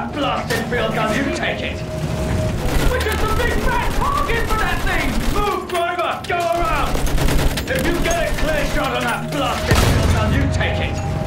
that blasted field gun, you take it! We're just a big fat target for that thing! Move, driver! Go around! If you get a clear shot on that blasted field gun, you take it!